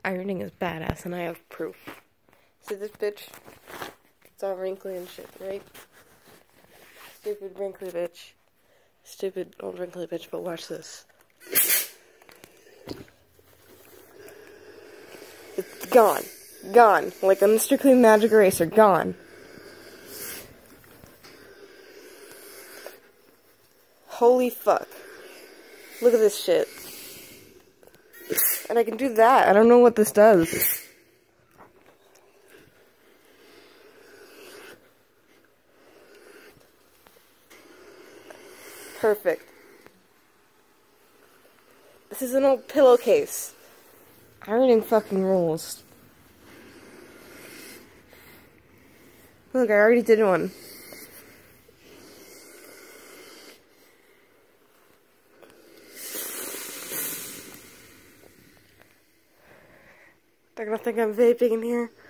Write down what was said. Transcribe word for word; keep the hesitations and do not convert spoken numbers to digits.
ironing is badass, and I have proof. See this bitch? It's all wrinkly and shit, right? Stupid wrinkly bitch. Stupid old wrinkly bitch, but watch this. It's gone. Gone. Like a Mister Clean Magic Eraser. Gone. Holy fuck. Look at this shit. And I can do that. I don't know what this does. Perfect. This is an old pillowcase. Ironing fucking rules. Look, I already did one. They're gonna think I'm vaping in here.